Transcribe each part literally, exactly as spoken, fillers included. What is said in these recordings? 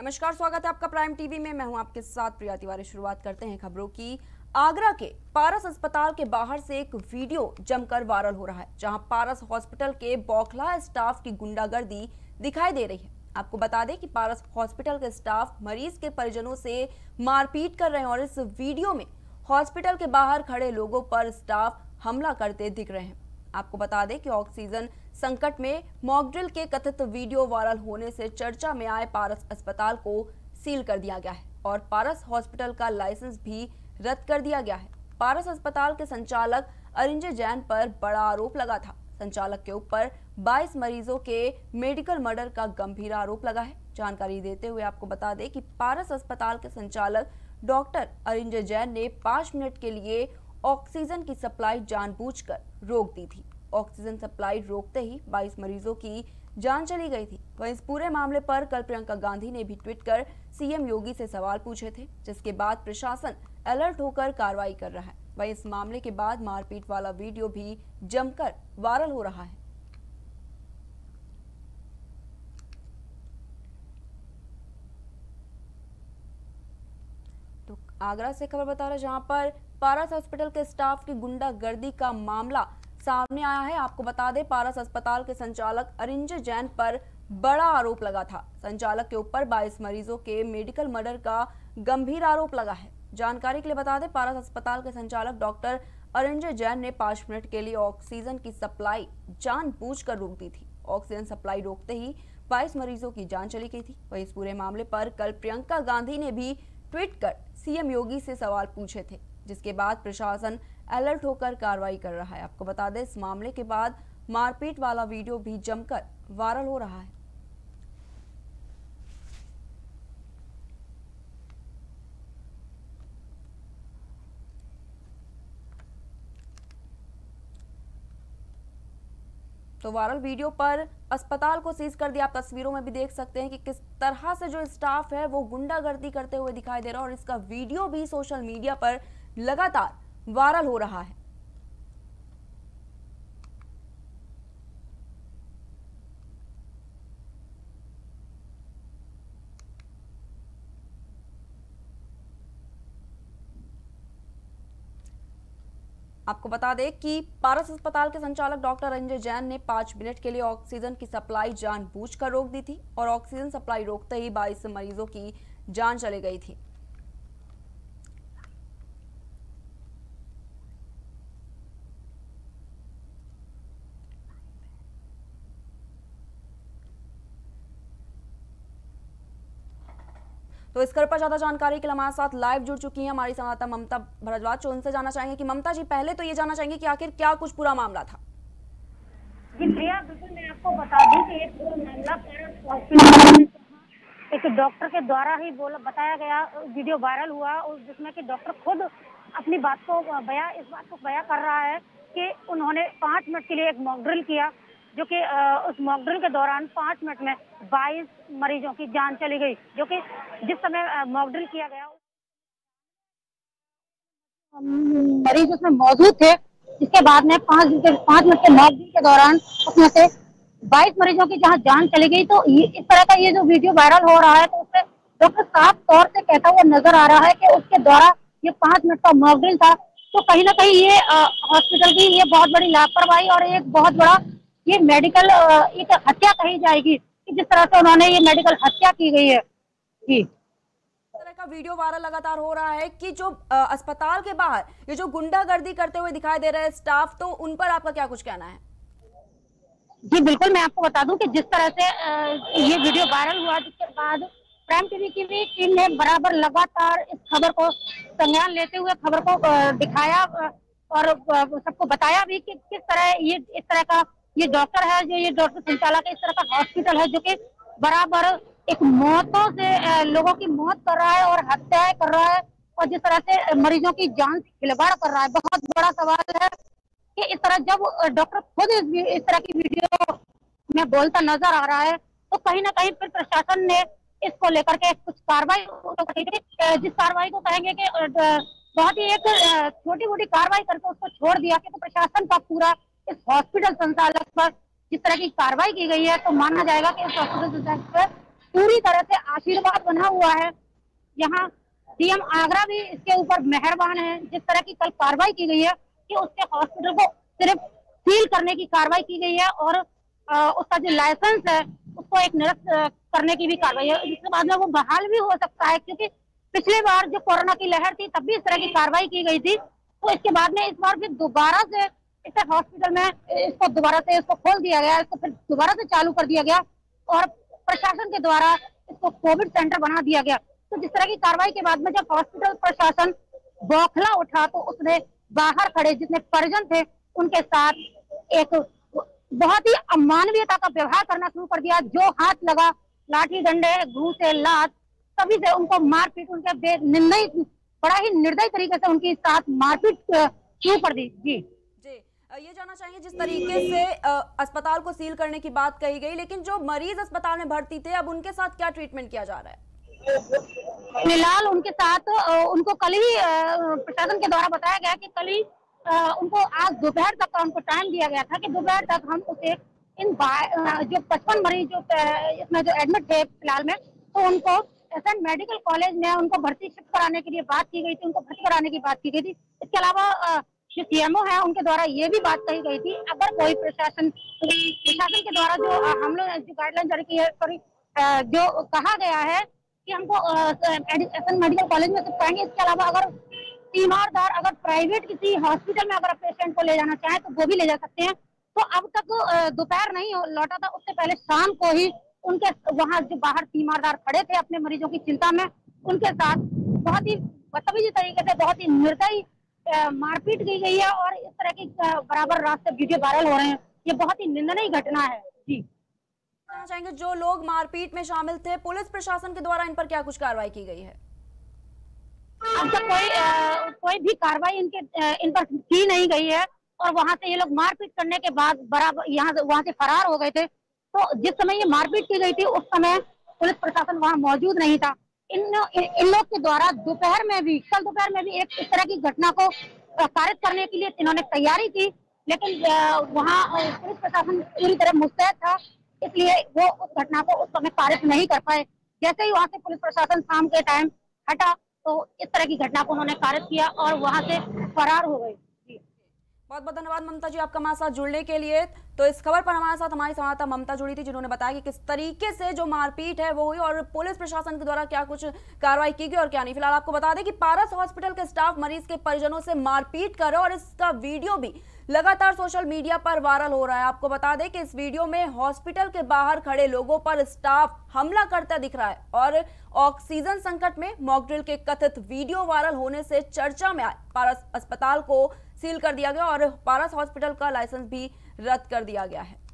नमस्कार, स्वागत है आपका प्राइम टीवी में। मैं हूं आपके साथ प्रिया तिवारी। शुरुआत करते हैं खबरों की। आगरा के पारस अस्पताल के बाहर से एक वीडियो जमकर वायरल हो रहा है, जहां पारस हॉस्पिटल के बौखला स्टाफ की गुंडागर्दी दिखाई दे रही है। आपको बता दें कि पारस हॉस्पिटल के स्टाफ मरीज के परिजनों से मारपीट कर रहे हैं और इस वीडियो में हॉस्पिटल के बाहर खड़े लोगों पर स्टाफ हमला करते दिख रहे हैं। आपको बता दें कि ऑक्सीजन संकट में मॉकड्रिल के कथित वीडियो वायरल होने से चर्चा में आए पारस अस्पताल को सील कर दिया गया है और पारस हॉस्पिटल का लाइसेंस भी रद्द कर दिया गया है। पारस अस्पताल के संचालक अरिंजय जैन पर बड़ा आरोप लगा था। संचालक के ऊपर बाईस मरीजों के मेडिकल मर्डर का गंभीर आरोप लगा है। जानकारी देते हुए आपको बता दें कि पारस अस्पताल के संचालक डॉक्टर अरिंजय जैन ने पांच मिनट के लिए ऑक्सीजन की सप्लाई जानबूझकर रोक दी थी। ऑक्सीजन सप्लाई रोकते ही बाईस मरीजों की जान चली गई थी। वहीं इस पूरे मामले पर कल प्रियंका गांधी ने भी ट्वीट कर सीएम योगी से सवाल पूछे थे, जिसके बाद प्रशासन अलर्ट होकर कार्रवाई कर रहा है। वहीं इस मामले के बाद मारपीट वाला वीडियो भी जमकर वायरल हो रहा है। तो आगरा से खबर बता रहे जहां पर पारस हॉस्पिटल के स्टाफ की गुंडागर्दी का मामला सामने आया है। आपको बता दें, पारस अस्पताल के संचालक अरिंजय जैन पर बड़ा आरोप लगा था। संचालक के ऊपर बाईस मरीजों के मेडिकल मर्डर का गंभीर आरोप लगा है। जानकारी के लिए बता दें, पारस अस्पताल के संचालक डॉक्टर अरिंजय जैन ने पांच मिनट के लिए ऑक्सीजन की सप्लाई जानबूझकर रोक दी थी। ऑक्सीजन सप्लाई रोकते ही बाईस मरीजों की जान चली गई थी। वहीं इस पूरे मामले पर कल प्रियंका गांधी ने भी ट्वीट कर सीएम योगी से सवाल पूछे थे, जिसके बाद प्रशासन अलर्ट होकर कार्रवाई कर रहा है। आपको बता दें, इस मामले के बाद मारपीट वाला वीडियो भी जमकर वायरल हो रहा है। तो वायरल वीडियो पर अस्पताल को सीज कर दिया। आप तस्वीरों में भी देख सकते हैं कि किस तरह से जो स्टाफ है वो गुंडागर्दी करते हुए दिखाई दे रहा है और इसका वीडियो भी सोशल मीडिया पर लगातार वायरल हो रहा है। आपको बता दें कि पारस अस्पताल के संचालक डॉक्टर अरिंजय जैन ने पांच मिनट के लिए ऑक्सीजन की सप्लाई जानबूझकर रोक दी थी और ऑक्सीजन सप्लाई रोकते ही बाईस मरीजों की जान चली गई थी। तो इस खबर पर ज्यादा जानकारी के लिए हमारे साथ लाइव जुड़ चुकी हैं हमारी संवाददाता ममता भरद्वाज। जो उनसे जानना चाहेंगे कि ममता जी, पहले तो ये जानना चाहेंगे कि आखिर क्या कुछ पूरा मामला था। जी प्रिया, बिल्कुल मैं आपको बता दूं कि एक पूरा मामला पारस हॉस्पिटल एक डॉक्टर के द्वारा ही बोला बताया गया, वीडियो वायरल हुआ और जिसमें कि डॉक्टर खुद अपनी बात को बयां इस बात को बयां कर रहा है कि उन्होंने पाँच मिनट के लिए एक मॉक ड्रिल किया, जो कि उस मॉक ड्रिल के दौरान पाँच मिनट में बाईस मरीजों की जान चली गई। जो कि जिस समय मॉक ड्रिल किया गया मरीज उसमें मौजूद थे, जिसके बाद में पाँच पाँच मिनट के मॉक ड्रिल के दौरान उसमें से बाईस मरीजों की जहां जान चली गई। तो ये इस तरह का ये जो वीडियो वायरल हो रहा है, तो उसमें डॉक्टर साफ तौर से कहता हुआ नजर आ रहा है कि उसके द्वारा ये पाँच मिनट का मॉक ड्रिल था। तो कहीं ना कहीं ये हॉस्पिटल की ये बहुत बड़ी लापरवाही और एक बहुत बड़ा ये मेडिकल एक हत्या कही जाएगी कि जिस तरह से उन्होंने ये मेडिकल हत्या की गई है। जी, इस तरह का वीडियो वायरल लगातार हो रहा है कि जो अस्पताल के बाहर ये जो गुंडागर्दी करते हुए दिखाई दे रहे हैं स्टाफ, तो उन पर आपका क्या कुछ कहना है? जी बिल्कुल, मैं आपको बता दूं कि जिस तरह से ये वीडियो वायरल हुआ, जिसके बाद प्राइम टीवी की भी टीम ने बराबर लगातार इस खबर को संज्ञान लेते हुए खबर को दिखाया और सबको बताया भी कि किस तरह ये इस तरह का ये डॉक्टर है, जो ये डॉक्टर संचालक है, इस तरह का हॉस्पिटल है जो कि बराबर एक मौतों से लोगों की मौत कर रहा है और हत्याएं कर रहा है और जिस तरह से मरीजों की जान से खिलवाड़ कर रहा है। बहुत बड़ा सवाल है कि इस तरह जब डॉक्टर खुद इस, इस तरह की वीडियो में बोलता नजर आ रहा है, तो कहीं ना कहीं फिर प्रशासन ने इसको लेकर के कुछ कार्रवाई, जिस कार्रवाई को कहेंगे कि बहुत ही एक छोटी मोटी कार्रवाई करके उसको छोड़ दिया कि तो प्रशासन का पूरा इस हॉस्पिटल संचालक पर जिस तरह की कार्रवाई की गई है, तो माना जाएगा कि इस हॉस्पिटल संचालक पर पूरी तरह से आशीर्वाद बना हुआ है। यहाँ डीएम आगरा भी इसके ऊपर मेहरबान है। जिस तरह की कल कार्रवाई की गई है कि उसके हॉस्पिटल को सिर्फ सील करने की कार्रवाई की गई है और आ, उसका जो लाइसेंस है उसको एक निरस्त करने की भी कार्रवाई है। इसके बाद में वो बहाल भी हो सकता है, क्योंकि पिछली बार जो कोरोना की लहर थी तब भी इस तरह की कार्रवाई की गई थी। तो इसके बाद में इस बार फिर दोबारा से इस हॉस्पिटल में इसको दोबारा से इसको खोल दिया गया, इसको फिर दोबारा से चालू कर दिया गया और प्रशासन के द्वारा इसको कोविड सेंटर बना दिया गया। तो जिस तरह की कार्रवाई के बाद में जब हॉस्पिटल प्रशासन बौखला उठा तो उसने बाहर खड़े जितने परिजन थे उनके साथ एक बहुत ही अमानवीयता का व्यवहार करना शुरू कर दिया। जो हाथ लगा लाठी डंडे घूसे लात सभी से उनको मारपीट, उनके बेनिर्दयी बड़ा ही निर्दयी तरीके से उनके साथ मारपीट शुरू कर दी। जी जी ये जानना चाहेंगे, जिस तरीके से अस्पताल को सील करने की बात कही गई, लेकिन जो मरीज अस्पताल में भर्ती थे अब उनके साथ क्या ट्रीटमेंट किया जा रहा है? फिलहाल उनके साथ उनको कल ही प्रशासन के द्वारा बताया गया कि कल ही उनको आज दोपहर तक का उनको टाइम दिया गया था कि दोपहर तक हम उसे इन जो पचपन मरीज जो इसमें जो एडमिट थे फिलहाल में, तो उनको एसएन मेडिकल कॉलेज में उनको भर्ती शिफ्ट कराने के लिए बात की गई थी, उनको भर्ती कराने की बात की गई थी। इसके अलावा जो सीएमओ है उनके द्वारा ये भी बात कही गई थी, अगर कोई प्रशासन प्रशासन के द्वारा जो हम लोग जो गाइडलाइन जारी की है, सॉरी जो कहा गया है कि हमको एसएन मेडिकल कॉलेज में शिफ्ट कराएंगे। इसके अलावा अगर तीमारदार अगर प्राइवेट किसी हॉस्पिटल में अगर पेशेंट को ले जाना चाहे तो वो भी ले जा सकते हैं। तो अब तक दोपहर नहीं लौटा था, उससे पहले शाम को ही उनके वहां जो बाहर तीमारदार खड़े थे अपने मरीजों की चिंता में, उनके साथ बहुत ही बदतमीजी तरीके से बहुत ही निर्दयी मारपीट की गई है और इस तरह की बराबर रास्ते वीडियो वायरल हो रहे हैं। ये बहुत ही निंदनीय घटना है। जी जानना चाहेंगे, जो लोग मारपीट में शामिल थे पुलिस प्रशासन के द्वारा इन पर क्या कुछ कार्रवाई की गई है? अब तक कोई आ, कोई भी कार्रवाई इनके इन पर की नहीं गई है और वहां से ये लोग मारपीट करने के बाद बराबर यहाँ वहां से फरार हो गए थे। तो जिस समय ये मारपीट की गई थी उस समय पुलिस प्रशासन वहां मौजूद नहीं था। इन इन, इन लोग के द्वारा दोपहर में भी कल दोपहर में भी एक इस तरह की घटना को कारित करने के लिए इन्होंने तैयारी की, लेकिन वहाँ पुलिस प्रशासन पूरी तरह मुस्तैद था, इसलिए वो उस घटना को उस समय कारित नहीं कर पाए। जैसे ही वहां से पुलिस प्रशासन शाम के टाइम हटा तो इस तरह की घटना को उन्होंने कारित किया और वहां से फरार हो गए। बहुत बहुत धन्यवाद ममता जी आपका हमारे साथ जुड़ने के लिए। तो इस खबर पर हमारे साथ हमारी संवाददाता ममता जुड़ी थी, जिन्होंने बताया कि किस तरीके से जो मारपीट है वो हुई और पुलिस प्रशासन के द्वारा क्या कुछ कार्रवाई की गई और क्या नहीं। फिलहाल आपको बता दें कि पारस हॉस्पिटल के स्टाफ मरीज के परिजनों से मारपीट कर रहे और इसका वीडियो भी लगातार सोशल मीडिया पर वायरल हो रहा है। आपको बता दें कि इस वीडियो में हॉस्पिटल के बाहर खड़े लोगों पर स्टाफ हमला करता दिख रहा है और ऑक्सीजन संकट में मॉकड्रिल के कथित वीडियो वायरल होने से चर्चा में आए पारस अस्पताल को सील कर दिया गया और पारस हॉस्पिटल का लाइसेंस भी रद्द कर दिया गया है।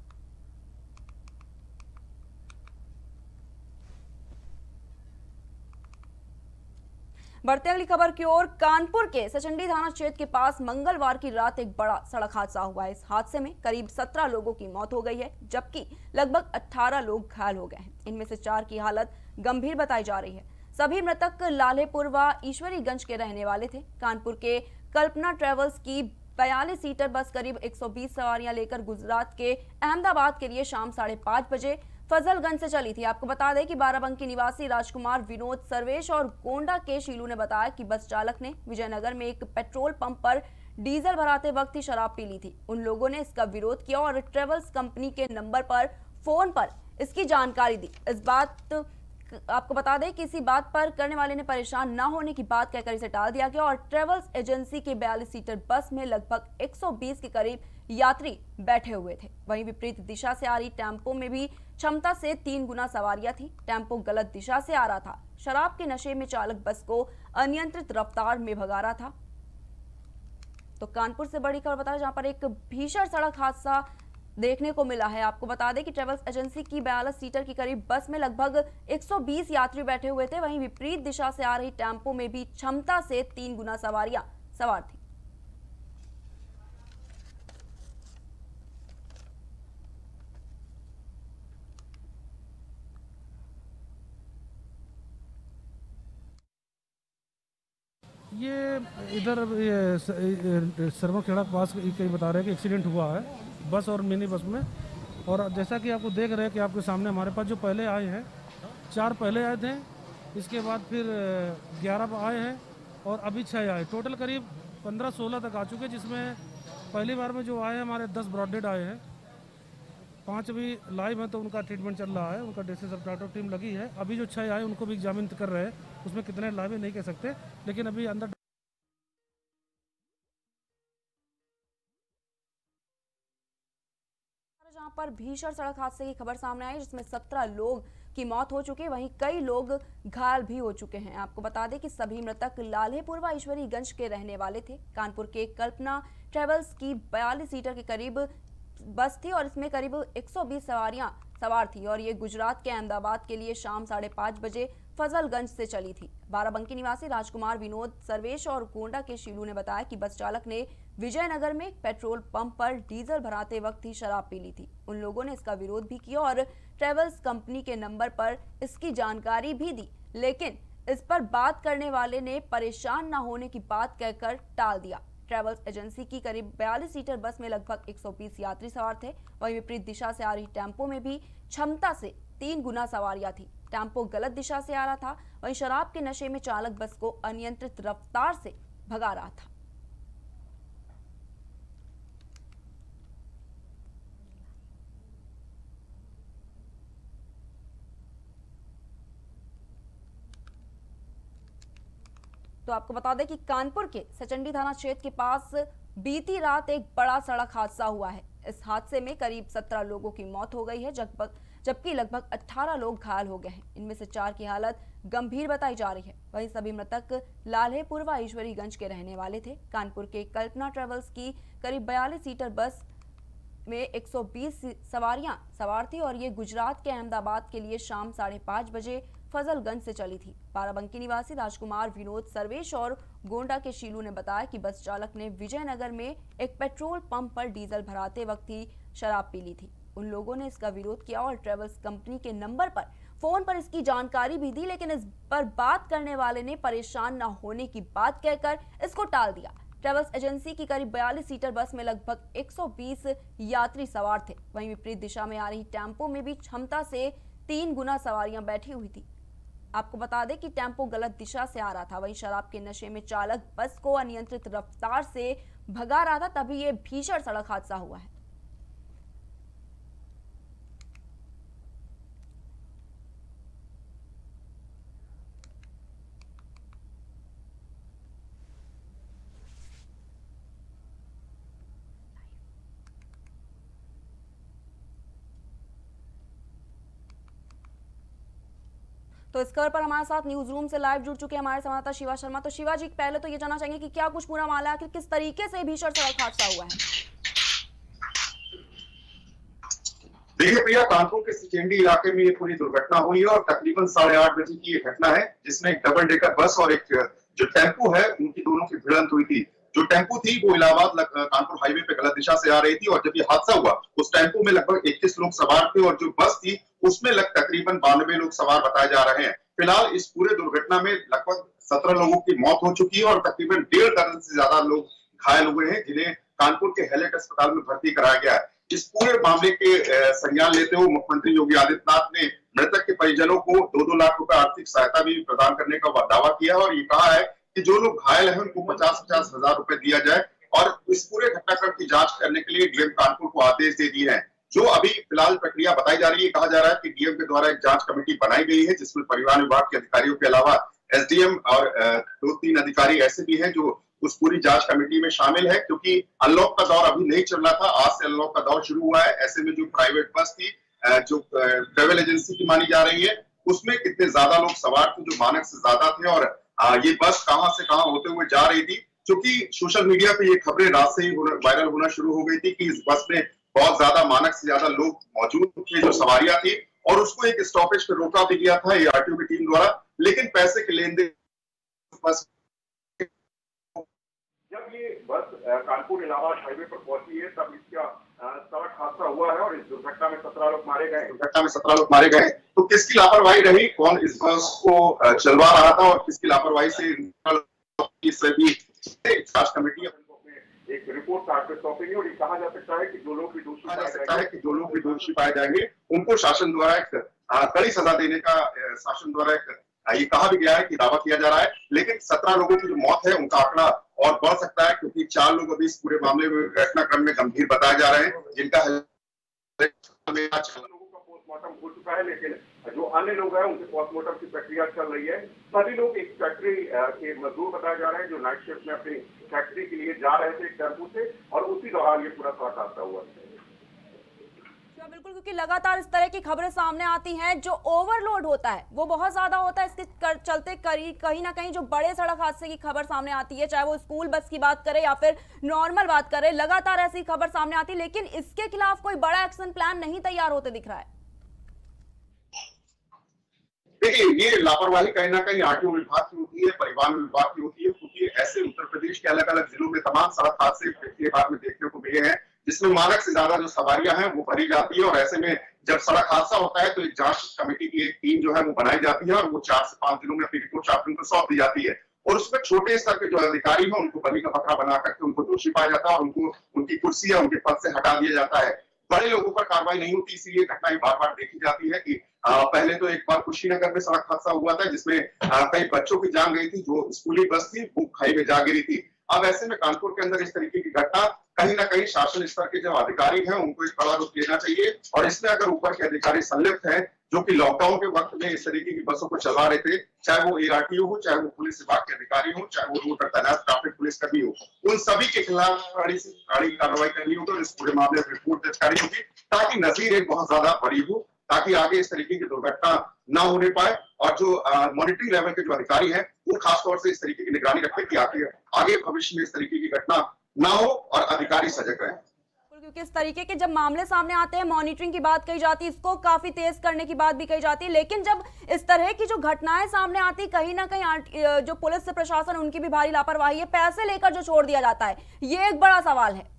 बढ़ते अगली खबर की ओर। कानपुर के सचंडी थाना क्षेत्र के पास मंगलवार की रात एक बड़ा सड़क हादसा हुआ है। इस हादसे में करीब सत्रह लोगों की मौत हो गई है, जबकि लगभग अठारह लोग घायल हो गए हैं। इनमें से चार की हालत गंभीर बताई जा रही है। सभी मृतक लालेपुर व ईश्वरीगंज के रहने वाले थे। कानपुर के कल्पना ट्रेवल्स की बयालीस सीटर बस करीब एक सौ बीस सवारियां लेकर गुजरात के अहमदाबाद के लिए शाम साढ़े पांच बजे फजलगंज से चली थी। आपको बता दें कि बाराबंकी निवासी राजकुमार, विनोद, सर्वेश और गोंडा के शीलू ने बताया कि बस चालक ने विजयनगर में एक पेट्रोल पंप पर डीजल भराते वक्त ही शराब पी ली थी। उन लोगों ने इसका विरोध किया और ट्रेवल्स कंपनी के नंबर पर फोन पर इसकी जानकारी दी। इस बात आपको बता दें कि इसी बात पर करने वाले ने परेशान न होने की बात कहकर इसे टाल दिया गया और ट्रेवल्स एजेंसी के बयालीस सीटर बस में लगभग एक सौ बीस के करीब यात्री बैठे हुए थे। वहीं विपरीत दिशा से आ रही टेम्पो में भी क्षमता से तीन गुना सवारियां थी। टेम्पो गलत दिशा से आ रहा था। शराब के नशे में चालक बस को अनियंत्रित रफ्तार में भगा रहा था। तो कानपुर से बड़ी खबर बता रहे जहां पर एक भीषण सड़क हादसा देखने को मिला है। आपको बता दें कि ट्रेवल्स एजेंसी की बयालीस सीटर की करीब बस में लगभग एक सौ बीस यात्री बैठे हुए थे। वहीं विपरीत दिशा से आ रही टेम्पो में भी क्षमता से तीन गुना सवारियां सवार थी। ये इधर सरवखेड़ा के पास कहीं बता रहे हैं कि एक्सीडेंट हुआ है बस और मिनी बस में। और जैसा कि आपको देख रहे हैं कि आपके सामने हमारे पास जो पहले आए हैं चार पहले आए थे, इसके बाद फिर ग्यारह आए हैं और अभी छः आए। टोटल करीब पंद्रह सोलह तक आ चुके, जिसमें पहली बार में जो आए हैं हमारे दस ब्रॉडेड आए हैं, पाँच अभी लाइव हैं तो उनका ट्रीटमेंट चल रहा है, उनका डेसी सब डॉक्टर टीम लगी है। अभी जो छः आए उनको भी एग्जामिन कर रहे हैं, उसमें कितने लाइव है नहीं कह सकते, लेकिन अभी अंदर जहां पर भीषण सड़क हादसे की खबर सामने आई जिसमें सत्रह लोग की मौत हो चुकी है, वहीं कई लोग घायल भी हो चुके हैं। आपको बता दें कि सभी मृतक लाल्हेपुर व ईश्वरीगंज के रहने वाले थे। कानपुर के कल्पना ट्रेवल्स की बयालीस सीटर के करीब बस थी और इसमें करीब एक सौ बीस सवारियां सवार थी और ये गुजरात के अहमदाबाद के लिए शाम साढ़े पाँच बजे फजलगंज से चली थी। बाराबंकी निवासी राजकुमार, विनोद, सर्वेश और गोंडा के शीलू ने बताया कि बस चालक ने विजयनगर में एक पेट्रोल पंप पर डीजल भराते वक्त ही शराब पी ली थी। उन लोगों ने इसका विरोध भी किया और ट्रेवल्स कंपनी के नंबर पर इसकी जानकारी भी दी, लेकिन इस पर बात करने वाले ने परेशान न होने की बात कहकर टाल दिया। ट्रैवल्स एजेंसी की करीब बयालीस सीटर बस में लगभग एक सौ बीस यात्री सवार थे। वहीं विपरीत दिशा से आ रही टेम्पो में भी क्षमता से तीन गुना सवारियां थी। टेम्पो गलत दिशा से आ रहा था, वहीं शराब के नशे में चालक बस को अनियंत्रित रफ्तार से भगा रहा था। तो आपको बता दें कि कानपुर के सचंडी थाना क्षेत्र के पास बीती रात एक बड़ा सड़क हादसा हुआ है। इस हादसे में करीब सत्रह लोगों की मौत हो गई है, जबकि लगभग अठारह लोग घायल हो गए हैं। इनमें से चार की हालत गंभीर बताई जा रही है। वहीं सभी मृतक लाल्हेपुर व ईश्वरीगंज के रहने वाले थे। कानपुर के कल्पना ट्रेवल्स की करीब बयालीस सीटर बस में एक सौ बीस सवारियां सवार थी और ये गुजरात के अहमदाबाद के लिए शाम साढ़े पाँच बजे फजलगंज से चली थी। बाराबंकी निवासी राजकुमार, विनोद, सर्वेश और गोंडा के शीलू ने बताया कि बस चालक ने विजयनगर में एक पेट्रोल पंप पर डीजल भराते वक्त ही शराब पी ली थी। उन लोगों ने इसका विरोध किया और ट्रेवल्स कंपनी के नंबर पर फोन पर इसकी जानकारी भी दी, लेकिन इस पर बात करने वाले ने परेशान न होने की बात कहकर इसको टाल दिया। ट्रेवल्स एजेंसी की करीब बयालीस सीटर बस में लगभग एक सौ बीस यात्री सवार थे। वहीं विपरीत दिशा में आ रही टेम्पो में भी क्षमता से तीन गुना सवारियां बैठी हुई थी। आपको बता दें कि टेम्पो गलत दिशा से आ रहा था। वहीं शराब के नशे में चालक बस को अनियंत्रित रफ्तार से भगा रहा था, तभी ये भीषण सड़क हादसा हुआ है। तो इस खबर पर हमारे साथ न्यूज रूम से लाइव जुड़ चुके हैं हमारे संवाददाता शिवा शर्मा। तो शिवा जी, पहले तो ये जानना चाहेंगे कि क्या कुछ पूरा मामला है, कि किस तरीके से भीषण सड़क हादसा हुआ है? देखिए प्रिया, कानपुर के सिचेंडी इलाके में ये पूरी दुर्घटना हुई है और तकरीबन साढ़े आठ बजे की ये घटना है, जिसमें एक डबल डेकर बस और एक जो टेम्पो है उनकी दोनों की भिड़ंत हुई थी। जो टेम्पो थी वो इलाहाबाद कानपुर हाईवे पे गलत दिशा से आ रही थी और जब ये हादसा हुआ उस टेम्पो में लगभग इक्कीस लोग सवार थे और जो बस थी उसमें लग तकरीबन बानवे लोग सवार बताए जा रहे हैं। फिलहाल इस पूरे दुर्घटना में लगभग सत्रह लोगों की मौत हो चुकी है और तकरीबन डेढ़ दर्जन से ज्यादा लोग घायल हुए हैं, जिन्हें कानपुर के हैलेट अस्पताल में भर्ती कराया गया है। इस पूरे मामले के संज्ञान लेते हुए मुख्यमंत्री योगी आदित्यनाथ ने मृतक के परिजनों को दो दो लाख रुपए आर्थिक सहायता भी प्रदान करने का दावा किया और ये कहा है कि जो लोग घायल हैं उनको पचास पचास हजार रुपए दिया जाए और इस पूरे घटनाक्रम की जांच करने के लिए डीएम कानपुर को आदेश दे दिए हैं। जो अभी फिलहाल प्रक्रिया बताई जा रही है, कहा जा रहा है कि डीएम के द्वारा एक जांच कमेटी बनाई गई है जिसमें परिवहन विभाग के अधिकारियों के अलावा एसडीएम और दो तीन अधिकारी ऐसे भी हैं जो उस पूरी जांच कमेटी में शामिल है, क्योंकि अनलॉक का दौर अभी नहीं चल रहा था, आज से अनलॉक का दौर शुरू हुआ है। ऐसे में जो प्राइवेट बस थी, जो ट्रेवल एजेंसी की मानी जा रही है, उसमें कितने ज्यादा लोग सवार थे जो मानक से ज्यादा थे और ये बस कहां से कहां होते हुए जा रही थी। क्योंकि सोशल मीडिया पे ये खबरें रात से ही वायरल होना शुरू हो गई थी कि इस बस में बहुत ज्यादा मानक से ज्यादा लोग मौजूद थे जो सवारियां थी और उसको एक स्टॉपेज पे रोका भी गया था आरटीओ की टीम द्वारा, लेकिन पैसे के लेन देन बस जब ये बस कानपुर इलाहाबाद हाईवे पर पहुंची है तब इसका सड़क हादसा हुआ है और इस दुर्घटना में सत्रह लोग मारे गए दुर्घटना में सत्रह लोग मारे गए तो किसकी लापरवाही रही, कौन इस बस को चलवा रहा था और किसकी लापरवाही से सभी जांच कमेटी एक रिपोर्ट कार्ड पे सौंपेंगे और ये कहा जा सकता है कि जो लोग भी दोषी पाए जाएंगे कि जो लोग भी दोषी पाए जाएंगे उनको शासन द्वारा एक कड़ी सजा देने का शासन द्वारा एक ये कहा भी गया है कि दावा किया जा रहा है। लेकिन सत्रह लोगों की जो मौत है उनका आंकड़ा और बढ़ सकता है, क्योंकि चार लोग अभी इस पूरे मामले में घटनाक्रम में गंभीर बताए जा रहे हैं, जिनका लोगों का पोस्टमार्टम हो चुका है, लेकिन जो अन्य लोग हैं उनके पोस्टमार्टम की प्रक्रिया चल रही है। सभी लोग एक फैक्ट्री के मजदूर बताए जा रहे हैं जो नाइट शिफ्ट में अपनी फैक्ट्री के लिए जा रहे थे टेम्पू से, और उसी दौरान ये पूरा सड़क हादसा हुआ। बिल्कुल, क्योंकि लगातार इस तरह की खबरें सामने आती हैं, जो ओवरलोड होता है वो बहुत ज्यादा होता है, इसके चलते कहीं ना कहीं जो बड़े सड़क हादसे की खबर सामने आती है, चाहे वो स्कूल बस की बात करें या फिर नॉर्मल बात करें, लगातार ऐसी खबर सामने आती है, लेकिन इसके खिलाफ कोई बड़ा एक्शन प्लान नहीं तैयार होते दिख रहा है। देखिए, ये लापरवाही कहीं ना कहीं आरटीओ विभाग की होती है, परिवहन विभाग की होती है, क्योंकि ऐसे उत्तर प्रदेश के अलग अलग जिलों में तमाम सड़क हादसे पिछले बार में देखने को मिले हैं, जिसमें मानक से ज्यादा जो सवारियां हैं वो भरी जाती है, और ऐसे में जब सड़क हादसा होता है तो एक जांच कमेटी की एक टीम जो है वो बनाई जाती है, और वो चार से पांच दिनों में अपनी रिपोर्ट शासन को सौंप दी जाती है, और उसमें छोटे स्तर के जो अधिकारी हैं उनको बलि का बकरा बना करके उनको दोषी पाया जाता है और उनको उनकी कुर्सी या उनके पद से हटा दिया जाता है। बड़े लोगों पर कार्रवाई नहीं होती, इसीलिए घटनाएं बार बार देखी जाती है कि आ, पहले तो एक बार कुशीनगर में सड़क हादसा हुआ था जिसमें कई बच्चों की जान गई थी, जो स्कूली बस थी वो खाई में जा गिरी थी। अब ऐसे में कानपुर के अंदर इस तरीके की घटना, कहीं ना कहीं शासन स्तर के जो अधिकारी हैं उनको एक बड़ा रुख लेना चाहिए, और इसमें अगर ऊपर के अधिकारी संलिप्त हैं जो कि लॉकडाउन के वक्त में इस तरीके की बसों को चला रहे थे, चाहे वो एआरटीओ हो, चाहे वो पुलिस विभाग के अधिकारी हो, चाहे वो रोड पर तैनात ट्रैफिक पुलिस कर्मी हो, उन सभी के खिलाफ कड़ी से कड़ी कार्रवाई करनी होगी और इस पूरे मामले में रिपोर्ट दर्ज करनी होगी, ताकि नजीर एक बहुत ज्यादा बड़ी हो, ताकि आगे इस तरीके की दुर्घटना ना होने पाए, और जो मॉनिटरिंग लेवल के जो अधिकारी हैं वो खासतौर से इस तरीके की निगरानी रखें कि आगे आगे भविष्य में इस तरीके की घटना ना हो और अधिकारी सजग रहें। क्योंकि इस तरीके के जब मामले सामने आते हैं, मॉनिटरिंग की बात कही जाती है, इसको काफी तेज करने की बात भी कही जाती है, लेकिन जब इस तरह की जो घटनाएं सामने आती, कहीं ना कहीं जो पुलिस से प्रशासन उनकी भी भारी लापरवाही है, पैसे लेकर जो छोड़ दिया जाता है, ये एक बड़ा सवाल है।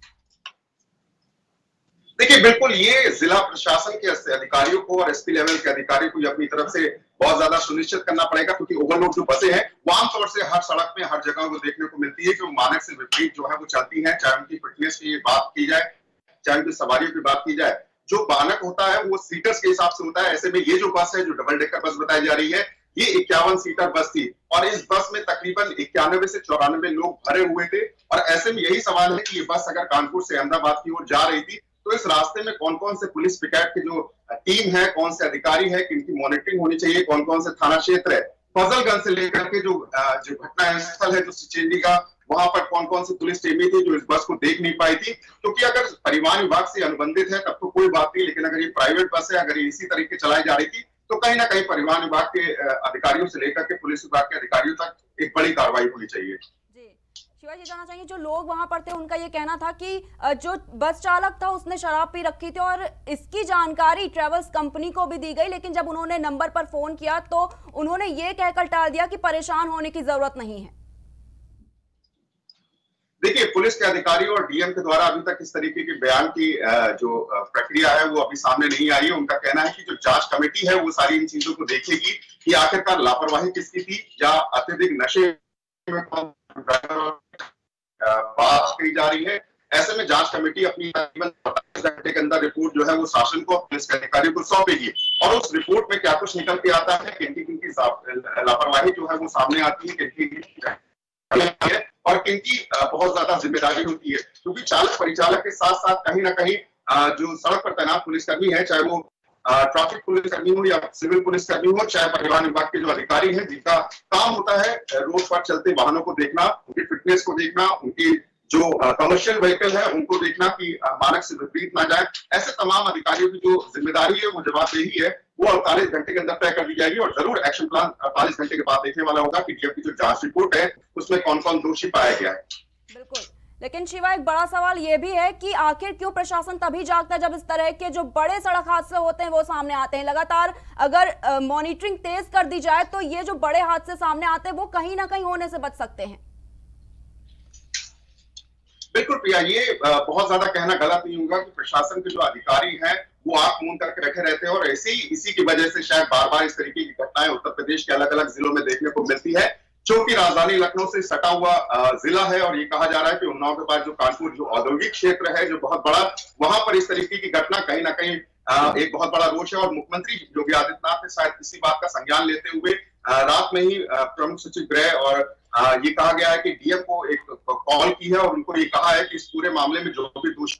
देखिए, बिल्कुल ये जिला प्रशासन के अधिकारियों को और एसपी लेवल के अधिकारियों को अपनी तरफ से बहुत ज्यादा सुनिश्चित करना पड़ेगा, क्योंकि ओवरलोड जो बसें हैं वो आमतौर से हर सड़क में हर जगह वो देखने को मिलती है कि वो मानक से विपरीत जो है वो चलती है, चाहे उनकी फिटनेस की बात की जाए, चाहे उनकी सवारियों की बात की जाए। जो मानक होता है वो सीटर्स के हिसाब से होता है। ऐसे में ये जो बस है, जो डबल डेकर बस बताई जा रही है, ये इक्यावन सीटर बस थी, और इस बस में तकरीबन इक्यानवे से चौरानवे लोग भरे हुए थे, और ऐसे में यही सवाल है कि ये बस अगर कानपुर से अहमदाबाद की ओर जा रही थी तो इस रास्ते में कौन कौन से पुलिस पिकेट की जो टीम है, कौन से अधिकारी है, किनकी मॉनिटरिंग होनी चाहिए, कौन कौन से थाना क्षेत्र है, फजलगंज से लेकर के जो जो घटना स्थल है जो सिचेंडी का, वहां पर कौन कौन सी पुलिस टीमें थी जो इस बस को देख नहीं पाई थी। क्योंकि अगर परिवहन विभाग से अनुबंधित है तब तो कोई बात नहीं, लेकिन अगर ये प्राइवेट बस है, अगर ये इसी तरीके चलाई जा रही थी तो कहीं ना कहीं परिवहन विभाग के अधिकारियों से लेकर के पुलिस विभाग के अधिकारियों तक एक बड़ी कार्रवाई होनी चाहिए। शिवाजी, जानना चाहिए, जो लोग वहां पर थे उनका ये कहना था कि जो बस चालक था उसने शराब पी रखी थी और इसकी जानकारी ट्रेवल्स कंपनी को भी दी गई, लेकिन जब उन्होंने नंबर पर फोन किया तो उन्होंने ये कहकर टाल दिया कि परेशान होने की जरूरत नहीं है। देखिए, पुलिस के अधिकारी और डीएम के द्वारा अभी तक इस तरीके के बयान की जो प्रक्रिया है वो अभी सामने नहीं आई है। उनका कहना है कि जो जांच कमेटी है वो सारी इन चीजों को देखेगी कि आखिरकार लापरवाही किसकी थी, या अत्यधिक नशे में बात की जा रही है। ऐसे में जांच कमेटी अपनी तकरीबन घंटे के अंदर रिपोर्ट जो है वो शासन को, पुलिस के अधिकारियों को सौंपेगी, और उस रिपोर्ट में क्या कुछ निकल के आता है, किनकी किनकी लापरवाही जो है वो सामने आती है, किनकी और किनकी बहुत ज्यादा जिम्मेदारी होती है। क्योंकि चालक परिचालक के साथ साथ कहीं ना कहीं जो सड़क पर तैनात पुलिसकर्मी है, चाहे वो ट्रैफिक पुलिसकर्मी हो या सिविल पुलिसकर्मी हो, चाहे परिवहन विभाग के जो अधिकारी हैं जिनका काम होता है रोड पर चलते वाहनों को देखना, उनकी फिटनेस को देखना, उनकी जो कमर्शियल व्हीकल है उनको देखना कि मानक से विपरीत ना जाए, ऐसे तमाम अधिकारियों की जो जिम्मेदारी है वो जवाबदेही है वो अड़तालीस घंटे के अंदर तय कर दी जाएगी, और जरूर एक्शन प्लान अड़तालीस घंटे के बाद देखने वाला होगा कि डीएम की जो जांच रिपोर्ट है उसमें कौन कौन दोषी पाया गया है। बिल्कुल, लेकिन शिवा, एक बड़ा सवाल ये भी है कि आखिर क्यों प्रशासन तभी जागता है जब इस तरह के जो बड़े सड़क हादसे होते हैं वो सामने आते हैं। लगातार अगर मॉनिटरिंग तेज कर दी जाए तो ये जो बड़े हादसे सामने आते हैं वो कहीं ना कहीं होने से बच सकते हैं। बिल्कुल प्रिया, ये बहुत ज्यादा कहना गलत नहीं होगा कि प्रशासन के जो अधिकारी हैं वो आंख मूंद करके रखे रहते हैं, और ऐसे ही इसी की वजह से शायद बार बार इस तरीके की घटनाएं उत्तर प्रदेश के अलग अलग जिलों में देखने को मिलती है। जो कि राजधानी लखनऊ से सटा हुआ जिला है। और ये कहा जा रहा है कि उन्नाव के बाद जो कानपुर जो औद्योगिक क्षेत्र है, जो बहुत बड़ा, वहां पर इस तरीके की घटना कहीं ना कहीं एक बहुत बड़ा रोष है। और मुख्यमंत्री योगी आदित्यनाथ ने शायद इसी बात का संज्ञान लेते हुए रात में ही प्रमुख सचिव गृह और ये कहा गया है कि डीएम को एक कॉल की है और उनको ये कहा है कि इस पूरे मामले में जो भी दोषी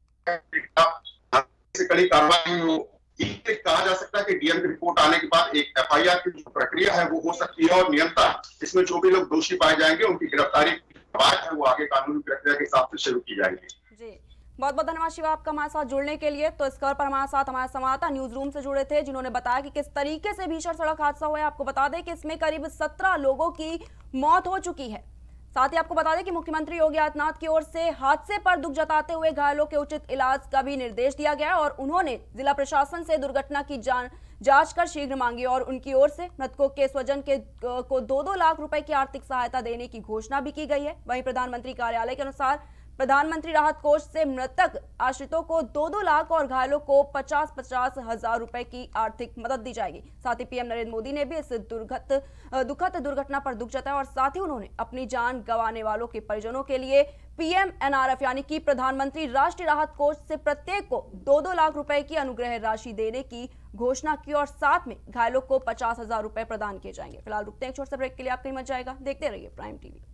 से कड़ी कार्रवाई हो। कहा जा सकता है कि डीएम की रिपोर्ट आने के बाद एक एफआईआर की जो प्रक्रिया है वो हो सकती है और निरंतर इसमें जो भी लोग दोषी पाए जाएंगे उनकी गिरफ्तारी है वो आगे कानूनी प्रक्रिया के हिसाब से शुरू की जाएगी। जी, बहुत बहुत धन्यवाद शिवा आपका हमारे साथ जुड़ने के लिए। तो इस खबर पर हमारे साथ हमारे संवाददाता न्यूज रूम से जुड़े थे, जिन्होंने बताया कि किस तरीके से भीषण सड़क हादसा हुआ है। आपको बता दें कि इसमें करीब सत्रह लोगों की मौत हो चुकी है। साथ ही आपको बता दें कि मुख्यमंत्री योगी आदित्यनाथ की ओर से हादसे पर दुख जताते हुए घायलों के उचित इलाज का भी निर्देश दिया गया और उन्होंने जिला प्रशासन से दुर्घटना की जान जांच कर शीघ्र मांगी और उनकी ओर से मृतकों के स्वजन के को दो दो लाख रुपए की आर्थिक सहायता देने की घोषणा भी की गई है। वहीं प्रधानमंत्री कार्यालय के अनुसार प्रधानमंत्री राहत कोष से मृतक आश्रितों को दो दो लाख और घायलों को पचास पचास हजार रुपए की आर्थिक मदद दी जाएगी। साथ ही पीएम नरेंद्र मोदी ने भी इस दुर्घट दुखद दुर्घटना पर दुख जताया और साथ ही उन्होंने अपनी जान गंवाने वालों के परिजनों के लिए पीएम एनआरएफ यानी कि प्रधानमंत्री राष्ट्रीय राहत कोष से प्रत्येक को दो दो लाख रुपए की अनुग्रह राशि देने की घोषणा की और साथ में घायलों को पचास हजार रुपए प्रदान किए जाएंगे। फिलहाल रुकते हैं एक छोटे से ब्रेक के लिए, आप कहीं मत जाएगा, देखते रहिए प्राइम टीवी।